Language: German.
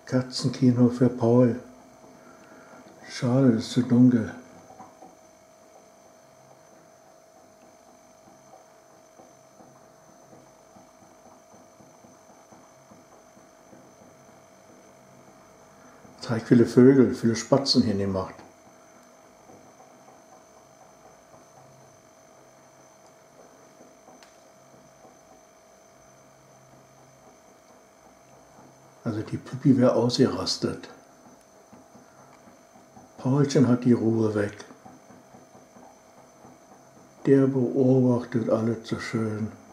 Katzenkino für Paul. Schade, ist zu dunkel. Jetzt habe ich viele Vögel, viele Spatzen hier gemacht. Also die Pippi wäre ausgerastet. Paulchen hat die Ruhe weg. Der beobachtet alles so schön.